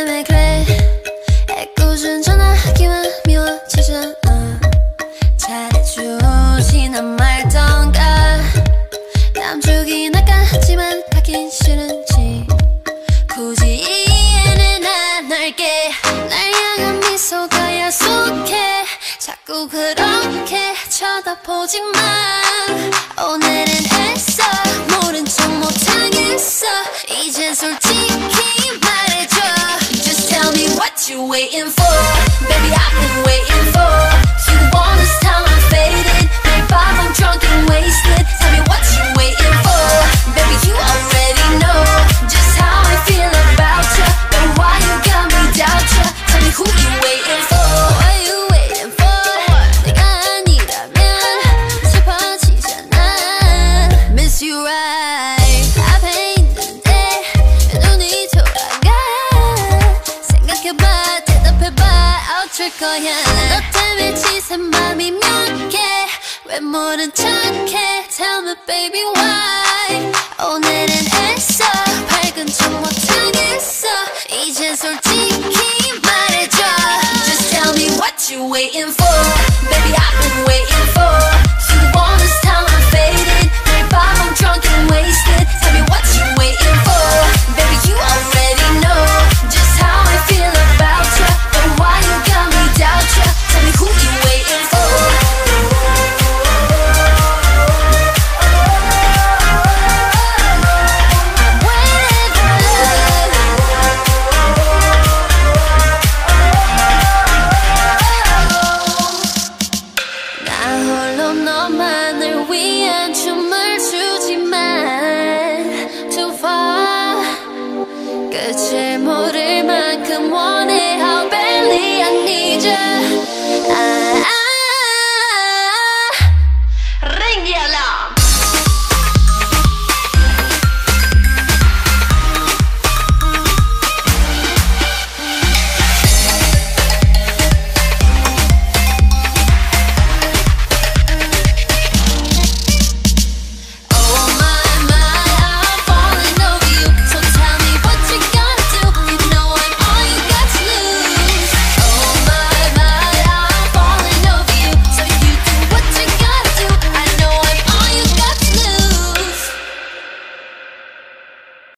때문에 그래. 애꿎은 전화기만 미워지잖아. 잘해주지 난 말던가. 남주긴 할까지만 받긴 싫은지 굳이 이해는 안 할게. 날 향한 미소가 야속해. 자꾸 그렇게 쳐다보지 마. 오늘은 애써 모른 척 못하겠어. 이젠 솔직히 말해줘. Just tell me what you waiting for. Baby I've been waiting for you. All this time I'm fading. 날 밤 I'm drunk and wasted. Tell me what you waiting for. Baby you already know just how I feel about you. But why you got me doubt you. Tell me who you waiting for. What you waiting for. 내가 아니라면 슬퍼지잖아. Miss you right. 앞에 있는데 왜 눈이 돌아가. 생각해봐 대답해봐 어쩔 거야. 너 때문에 지새 맘이 약해. 왜 모른 척해. Tell me baby why. 오늘은 애써 밝은 척 못하겠어. 이젠 솔직히 말해줘. Just tell me what you waiting for.